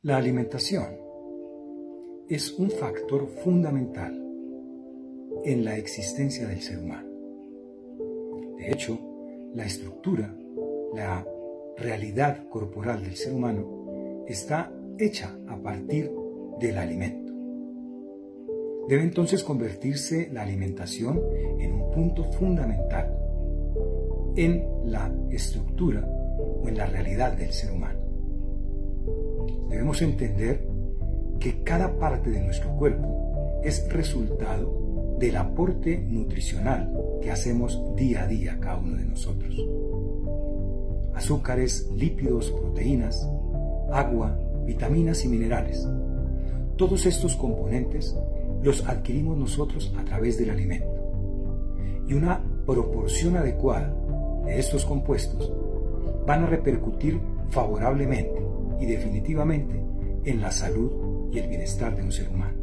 La alimentación es un factor fundamental en la existencia del ser humano. De hecho, la estructura, la realidad corporal del ser humano está hecha a partir del alimento. Debe entonces convertirse la alimentación en un punto fundamental en la estructura o en la realidad del ser humano. Debemos entender que cada parte de nuestro cuerpo es resultado del aporte nutricional que hacemos día a día cada uno de nosotros. Azúcares, lípidos, proteínas, agua, vitaminas y minerales. Todos estos componentes los adquirimos nosotros a través del alimento. Y una proporción adecuada de estos compuestos van a repercutir favorablemente y definitivamente en la salud y el bienestar de un ser humano.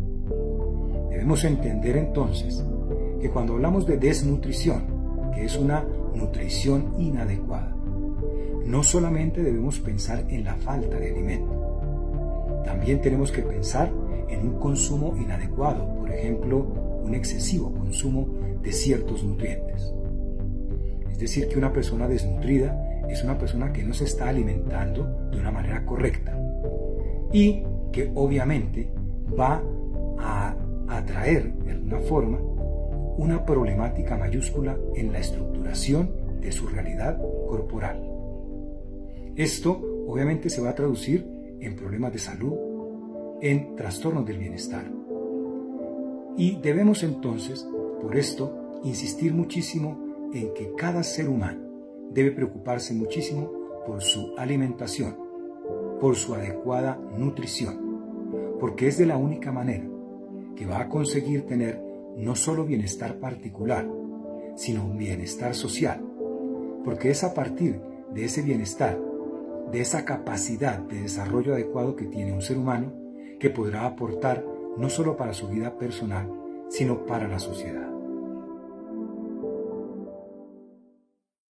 Debemos entender entonces que cuando hablamos de desnutrición, que es una nutrición inadecuada, no solamente debemos pensar en la falta de alimento, también tenemos que pensar en un consumo inadecuado, por ejemplo, un excesivo consumo de ciertos nutrientes. Es decir, que una persona desnutrida es una persona que no se está alimentando de una manera correcta y que obviamente va a atraer de alguna forma una problemática mayúscula en la estructuración de su realidad corporal. Esto obviamente se va a traducir en problemas de salud, en trastornos del bienestar. Y debemos entonces, por esto, insistir muchísimo en que cada ser humano debe preocuparse muchísimo por su alimentación, por su adecuada nutrición, porque es de la única manera que va a conseguir tener no solo bienestar particular, sino un bienestar social, porque es a partir de ese bienestar, de esa capacidad de desarrollo adecuado que tiene un ser humano, que podrá aportar no solo para su vida personal, sino para la sociedad.